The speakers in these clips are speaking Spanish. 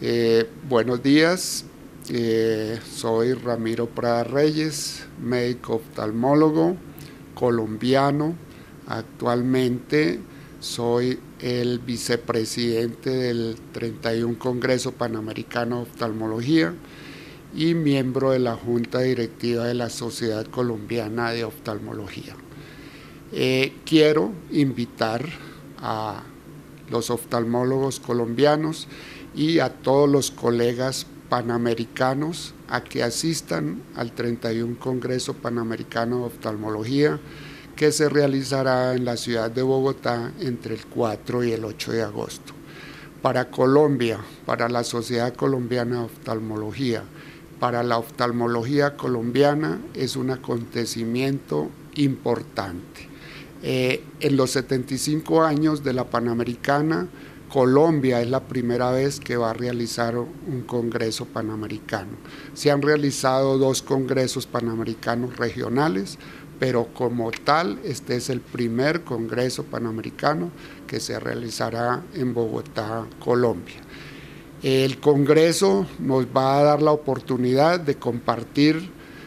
Buenos días, soy Ramiro Prada Reyes, médico oftalmólogo colombiano. Actualmente soy el vicepresidente del 31 Congreso Panamericano de Oftalmología y miembro de la Junta Directiva de la Sociedad Colombiana de Oftalmología. Quiero invitar a los oftalmólogos colombianos y a todos los colegas panamericanos a que asistan al 31 Congreso Panamericano de Oftalmología, que se realizará en la ciudad de Bogotá entre el 4 y el 8 de agosto. Para Colombia, para la Sociedad Colombiana de Oftalmología, para la oftalmología colombiana es un acontecimiento importante. En los 75 años de la Panamericana, Colombia es la primera vez que va a realizar un congreso panamericano. Se han realizado 2 congresos panamericanos regionales, pero como tal, este es el primer congreso panamericano que se realizará en Bogotá, Colombia. El congreso nos va a dar la oportunidad de compartir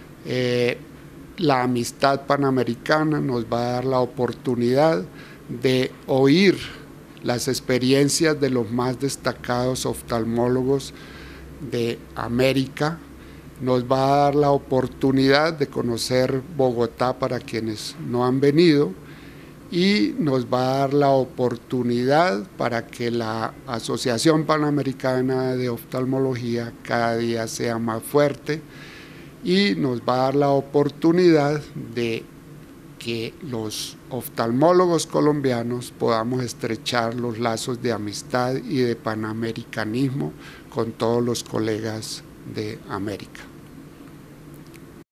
la amistad panamericana, nos va a dar la oportunidad de oír las experiencias de los más destacados oftalmólogos de América, nos va a dar la oportunidad de conocer Bogotá para quienes no han venido y nos va a dar la oportunidad para que la Asociación Panamericana de Oftalmología cada día sea más fuerte y nos va a dar la oportunidad de que los oftalmólogos colombianos podamos estrechar los lazos de amistad y de panamericanismo con todos los colegas de América.